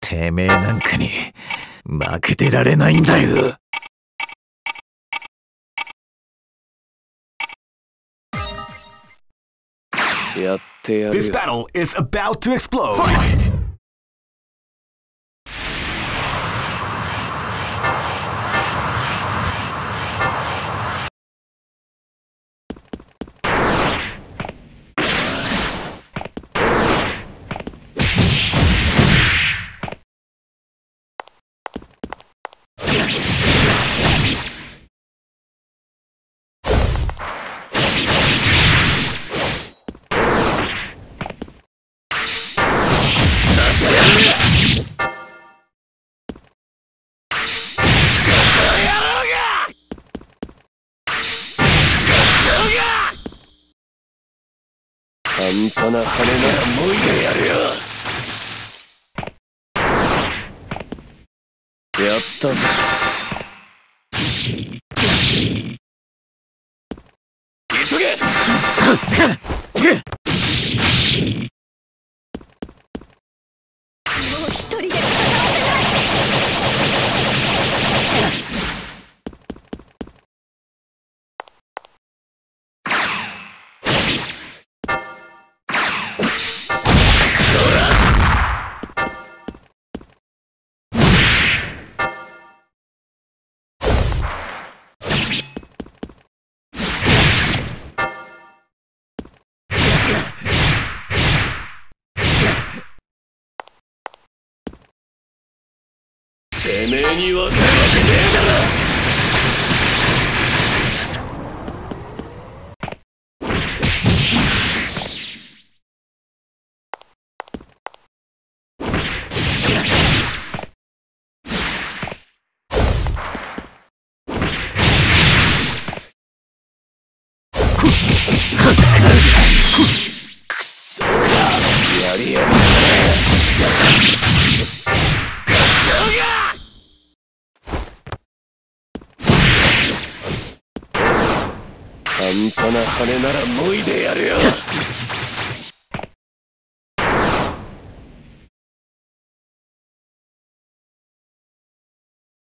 てめえなんかに負けてられないんだよ。やってやるよ。 This battle is about to explode. Fight! 半端な羽ならもいでやるよ。やったぜ。急げ。 もう一人で戦わせない。 てめえに分かるわけねえだろ。くそがやりやがった。半端な羽ならもいでやるよ。